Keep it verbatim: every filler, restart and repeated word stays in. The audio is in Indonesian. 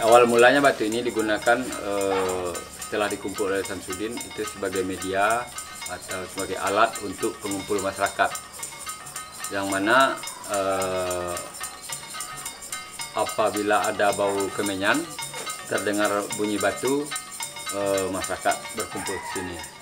awal mulanya batu ini digunakan eh, setelah dikumpul oleh Samsudin itu sebagai media atau sebagai alat untuk pengumpul masyarakat, yang mana eh, apabila ada bau kemenyan, terdengar bunyi batu, eh, masyarakat berkumpul ke sini.